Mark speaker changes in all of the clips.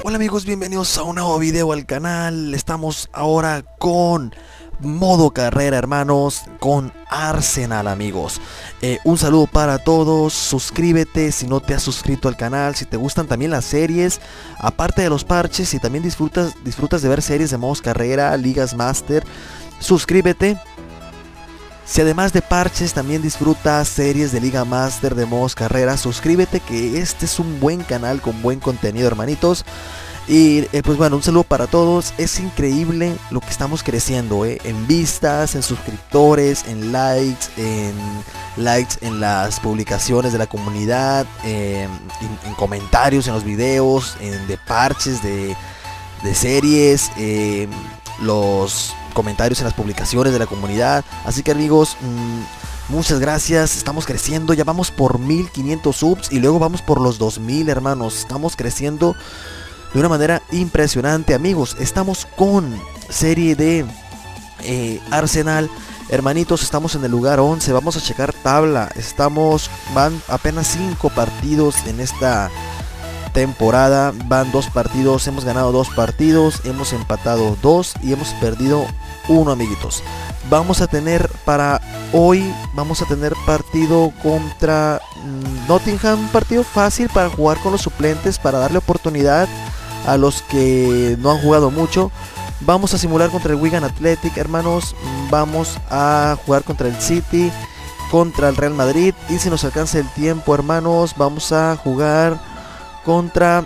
Speaker 1: Hola amigos, bienvenidos a un nuevo video al canal. Estamos ahora con modo carrera, hermanos, con Arsenal, amigos. Un saludo para todos. Suscríbete si no te has suscrito al canal. Si te gustan también las series, aparte de los parches, si también disfrutas de ver series de modos carrera, ligas master, suscríbete. Si además de parches también disfrutas series de Liga Master de modos carrera, suscríbete, que este es un buen canal con buen contenido, hermanitos. Y pues bueno, un saludo para todos. Es increíble lo que estamos creciendo, en vistas, en suscriptores, en likes en las publicaciones de la comunidad, en comentarios en los videos, de parches de series, los comentarios en las publicaciones de la comunidad. Así que amigos, muchas gracias. Estamos creciendo, ya vamos por 1500 subs y luego vamos por los 2000, hermanos. Estamos creciendo de una manera impresionante, amigos. Estamos con serie de Arsenal, hermanitos. Estamos en el lugar 11. Vamos a checar tabla. Van apenas 5 partidos en esta temporada. Van 2 partidos, hemos ganado 2 partidos, hemos empatado 2 y hemos perdido 1, amiguitos. Vamos a tener para hoy, partido contra Nottingham, partido fácil para jugar con los suplentes, para darle oportunidad a los que no han jugado mucho. Vamos a simular contra el Wigan Athletic, hermanos. Vamos a jugar contra el City, contra el Real Madrid, y si nos alcanza el tiempo, hermanos, vamos a jugar contra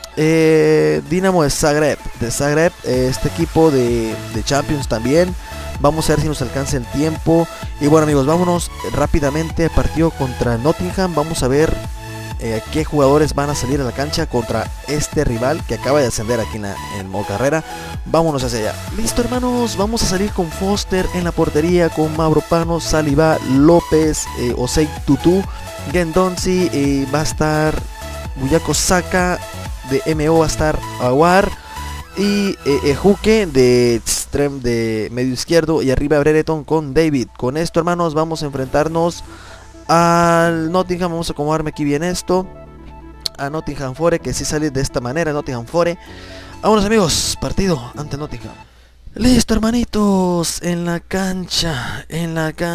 Speaker 1: Dinamo de Zagreb, este equipo de Champions también. Vamos a ver si nos alcanza el tiempo. Y bueno, amigos, vámonos rápidamente al partido contra Nottingham. Vamos a ver qué jugadores van a salir a la cancha contra este rival que acaba de ascender aquí en modo carrera. Vámonos hacia allá. Listo, hermanos, vamos a salir con Foster en la portería, con Mavropanos, Saliba, López, Osei Tutu, Guendouzi, va a estar Bukayo Saka, de MO va a estar Aguar, y Ejuke de extrem de medio izquierdo, y arriba Brereton con David. Con esto, hermanos, vamos a enfrentarnos al Nottingham. Vamos a acomodarme aquí bien esto, a Nottingham Forest, que si sale de esta manera, Nottingham Forest. Vámonos, amigos, partido ante Nottingham. Listo, hermanitos, en la cancha del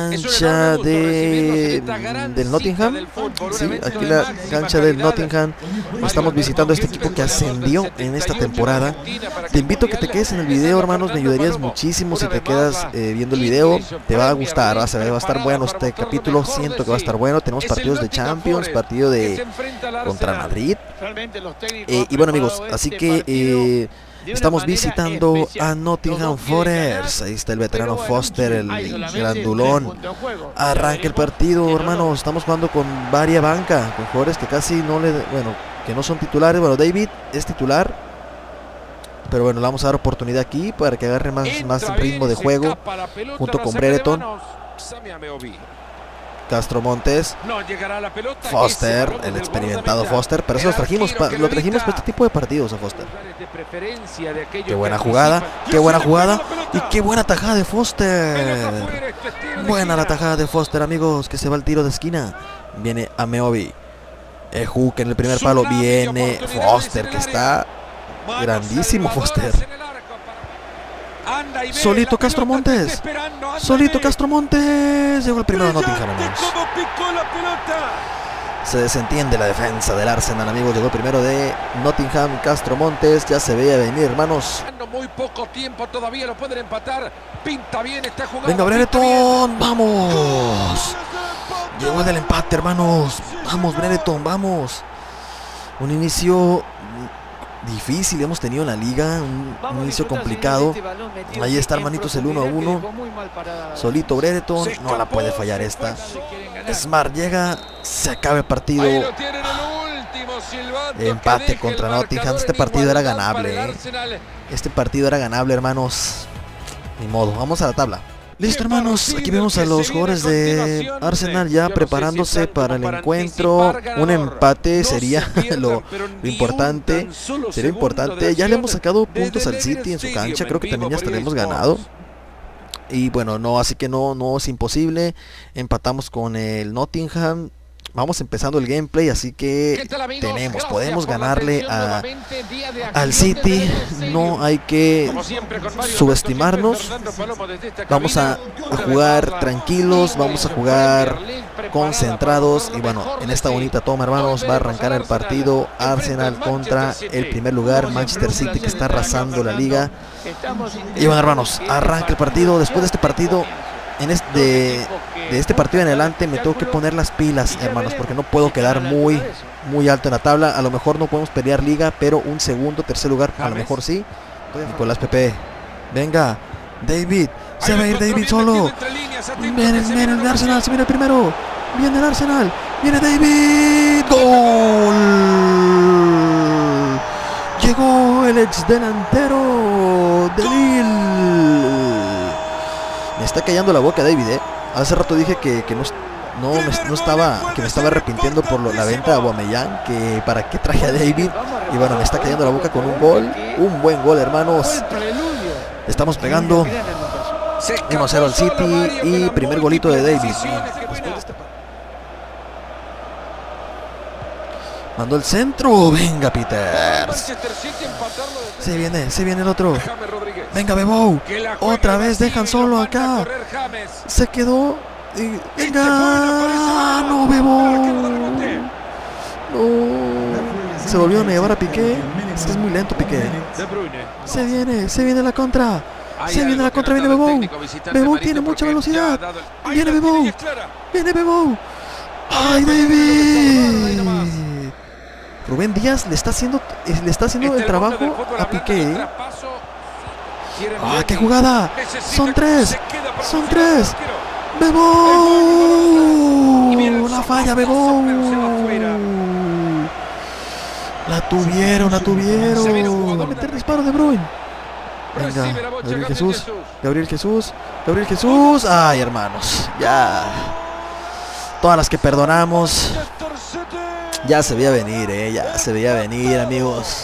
Speaker 1: Nottingham. Sí, aquí la cancha del Nottingham. Estamos visitando a este equipo que ascendió en esta temporada. Te invito a que te quedes en el video, hermanos, me ayudarías muchísimo si te quedas viendo el video. Te va a gustar, va a estar bueno este capítulo, siento que va a estar bueno. Tenemos partidos de Champions, partido contra Madrid. Y bueno, amigos, así que estamos visitando a Nottingham Forest. Ahí está el veterano Foster, el grandulón. Arranca el partido, hermanos. Estamos jugando con varia banca, con jugadores que casi que no son titulares. Bueno, David es titular, pero bueno, le vamos a dar oportunidad aquí para que agarre más ritmo de juego, junto con Brereton, Castro Montes, Foster, el experimentado Foster. Pero eso lo trajimos para este tipo de partidos a Foster. Qué buena jugada, y qué buena tajada de Foster. Buena la tajada de Foster, amigos, que se va al tiro de esquina. Viene Ameobi, Ejuke en el primer palo. Viene Foster, que está grandísimo Foster. Solito Castro Montes. Llegó el primero de Nottingham, amigos. Se desentiende la defensa del Arsenal, amigos. Llegó el primero de Nottingham, Castro Montes. Ya se veía venir, hermanos.
Speaker 2: Muy poco tiempo todavía, lo pueden empatar. Pinta bien esta jugada.
Speaker 1: Venga, Brereton, vamos. Llegó el empate, hermanos. Vamos, Brereton, vamos. Un inicio difícil hemos tenido en la liga, un inicio complicado. Ahí está, hermanitos, el 1-1. Solito Brereton, no la puede fallar esta. Smart llega, se acaba el partido. Empate contra Nottingham. Este partido era ganable, hermanos. Ni modo, vamos a la tabla. Listo, hermanos, aquí vemos a los jugadores de Arsenal ya preparándose para el encuentro. Un empate sería lo importante. Sería importante. Ya le hemos sacado puntos al City en su cancha. Creo que también ya estaremos ganado. Y bueno, así que no es imposible. Empatamos con el Nottingham. Vamos empezando el gameplay, así que podemos ganarle al City. No hay que subestimarnos. Vamos a jugar tranquilos, vamos a jugar concentrados. Y bueno, en esta bonita toma, hermanos, va a arrancar el partido. Arsenal contra el primer lugar, Manchester City, que está arrasando la liga. Y bueno, hermanos, arranca el partido. Después de este partido, de este partido en adelante me tengo que poner las pilas, hermanos, porque no puedo quedar muy alto en la tabla. A lo mejor no podemos pelear liga, pero un segundo, tercer lugar a lo mejor sí. Nicolás Pepe, venga, David, se va a ir David solo. Viene el Arsenal, se viene el primero. Viene el Arsenal, viene David. ¡Gol! Llegó el ex delantero de Lille. Me está callando la boca David, Hace rato dije que me estaba arrepintiendo por la venta de Aubameyang, que para qué traje a David. Y bueno, me está callando la boca con un gol, un buen gol, hermanos. Estamos pegando 1-0 al City y primer golito de David. Mandó el centro, venga Peters. Se viene el otro. Venga Bebou, otra vez dejan solo acá. Se quedó. Venga, no Bebou. No. Se volvió a llevar a Piqué. Es muy lento Piqué. Se viene la contra. Viene Bebou. Bebou tiene mucha velocidad. Viene Bebou. ¡Ay, David! Rubén Díaz le está haciendo el trabajo a Piqué. ¡Ah, qué jugada! Son tres. ¡Bebou! La falla, Bebou. La tuvieron. Va a meter disparo de Bruyne. Venga, Gabriel Jesús. Ay, hermanos, ya. Todas las que perdonamos. Ya se veía venir, amigos.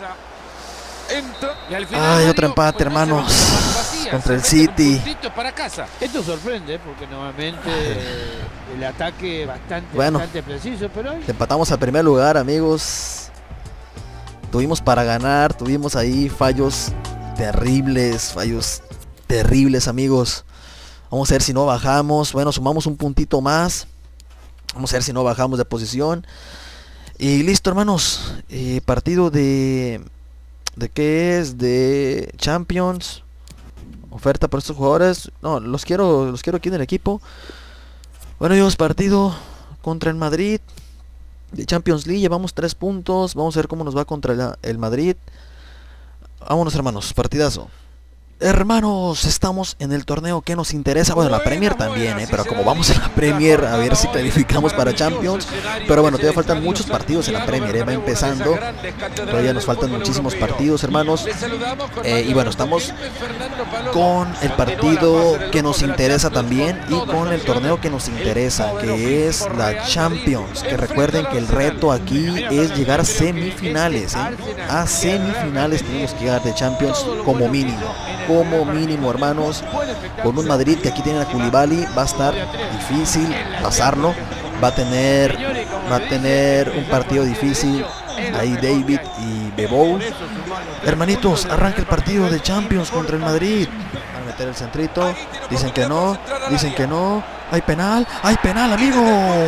Speaker 1: Ay, otro empate, hermanos, contra el City.
Speaker 3: Esto sorprende porque normalmente el ataque bastante preciso, pero
Speaker 1: empatamos al primer lugar, amigos. Tuvimos para ganar, tuvimos ahí fallos terribles, amigos. Vamos a ver si no bajamos. Bueno, sumamos un puntito más. Vamos a ver si no bajamos de posición. Y listo, hermanos. Partido de qué es, de Champions. Oferta por estos jugadores. No, los quiero aquí en el equipo. Bueno, amigos, partido contra el Madrid de Champions League. Llevamos 3 puntos. Vamos a ver cómo nos va contra el Madrid. Vámonos, hermanos, partidazo. Hermanos, estamos en el torneo que nos interesa. Bueno, la Premier también, pero como vamos en la Premier, a ver si clasificamos para Champions. Pero bueno, todavía faltan muchos partidos en la Premier, va empezando. Todavía nos faltan muchísimos partidos, hermanos. Y bueno, estamos con el partido que nos interesa también y con el torneo que nos interesa, que es la Champions. Que recuerden que el reto aquí es llegar a semifinales, A semifinales tenemos que llegar de Champions como mínimo, hermanos. Con un Madrid que aquí tiene a Koulibaly, va a estar difícil pasarlo. Va a tener un partido difícil ahí David y Bebou. Hermanitos, arranca el partido de Champions contra el Madrid. Van a meter el centrito. Dicen que no. Hay penal, amigos.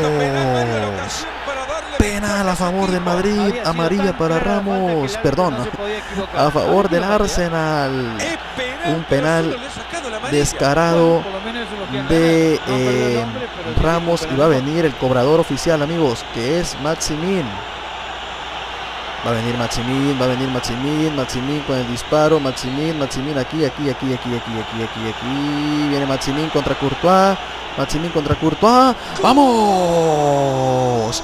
Speaker 1: Penal a favor del Madrid, amarilla para Ramos, perdón, a favor del Arsenal. Un penal descarado de Ramos, y va a venir el cobrador oficial, amigos, que es Maximin. Va a venir Maximin con el disparo. Maximin aquí. Viene Maximin contra Courtois. ¡Vamos!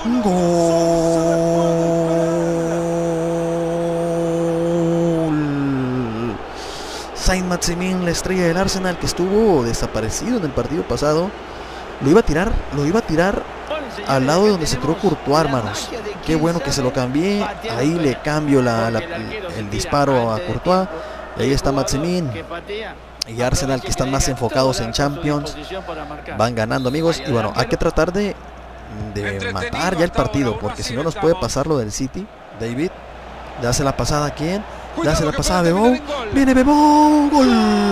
Speaker 1: ¡Gol! Saint-Maximin, la estrella del Arsenal, que estuvo desaparecido en el partido pasado. Lo iba a tirar al lado donde se quedó Courtois, hermanos. Qué bueno que se lo cambié. Ahí le cambio el disparo a Courtois. Ahí está Maximin. Y Arsenal, que están más enfocados en Champions, van ganando, amigos. Y bueno, hay que tratar de de matar ya el partido, porque si no nos puede pasar lo del City. David, le hace la pasada a quién, le hace la pasada a Bebo, viene Bebo, gol.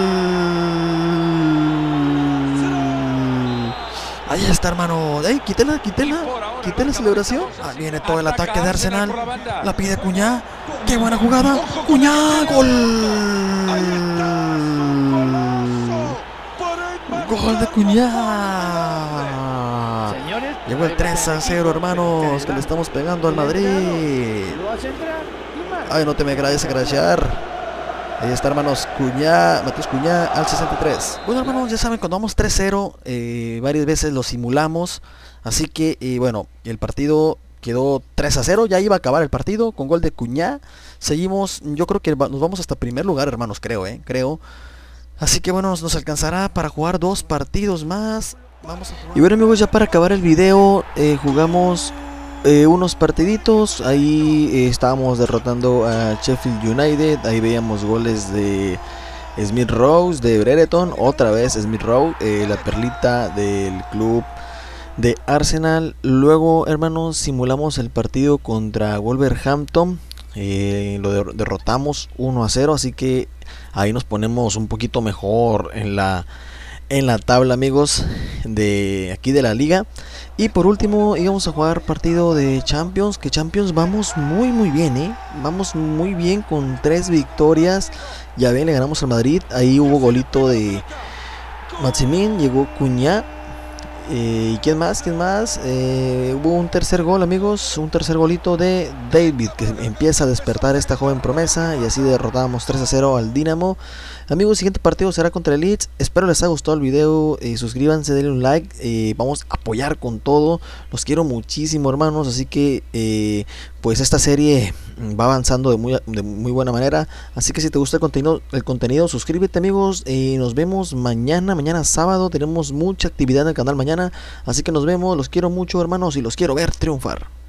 Speaker 1: Ahí está, hermano. ¡Ey, quité la celebración! Viene todo el ataque de Arsenal. La pide Cuñá. ¡Qué buena jugada! ¡Cuñá! ¡Gol! ¡Gol de Cuñá! Llegó el 3-0, hermanos, que le estamos pegando al Madrid. Ay, no te me agradece agradecer. Ahí está, hermanos, Matheus Cuñá al 63. Bueno, hermanos, ya saben, cuando vamos 3-0, varias veces lo simulamos. Así que, bueno, el partido quedó 3-0. Ya iba a acabar el partido con gol de Cuñá. Seguimos, yo creo que nos vamos hasta primer lugar, hermanos, creo. Así que, bueno, nos alcanzará para jugar 2 partidos más. Vamos a jugar. Y bueno, amigos, ya para acabar el video, jugamos unos partiditos. Ahí estábamos derrotando a Sheffield United. Ahí veíamos goles de Smith Rowe, de Brereton. Otra vez Smith Rowe, la perlita del club de Arsenal. Luego, hermanos, simulamos el partido contra Wolverhampton. Lo derrotamos 1-0. Así que ahí nos ponemos un poquito mejor en la tabla, amigos, de aquí de la liga. Y por último íbamos a jugar partido de Champions, que Champions vamos muy bien, vamos muy bien con 3 victorias. Ya ven, le ganamos al Madrid. Ahí hubo golito de Maximin, llegó Cuñá. ¿Y quién más? Hubo un tercer gol, amigos, un tercer golito de David, que empieza a despertar esta joven promesa. Y así derrotamos 3-0 al Dinamo. Amigos, siguiente partido será contra el Leeds. Espero les haya gustado el video. Suscríbanse, denle un like. Vamos a apoyar con todo. Los quiero muchísimo, hermanos. Así que pues esta serie va avanzando de muy buena manera. Así que si te gusta el contenido, suscríbete, amigos. Nos vemos mañana sábado. Tenemos mucha actividad en el canal mañana. Así que nos vemos. Los quiero mucho, hermanos, y los quiero ver triunfar.